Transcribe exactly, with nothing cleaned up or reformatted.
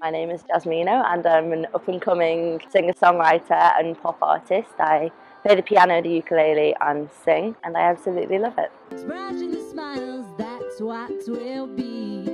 My name is Jazz Mino and I'm an up-and-coming singer-songwriter and pop artist. I play the piano, the ukulele and sing, and I absolutely love it. Expression smiles, that's what we'll be.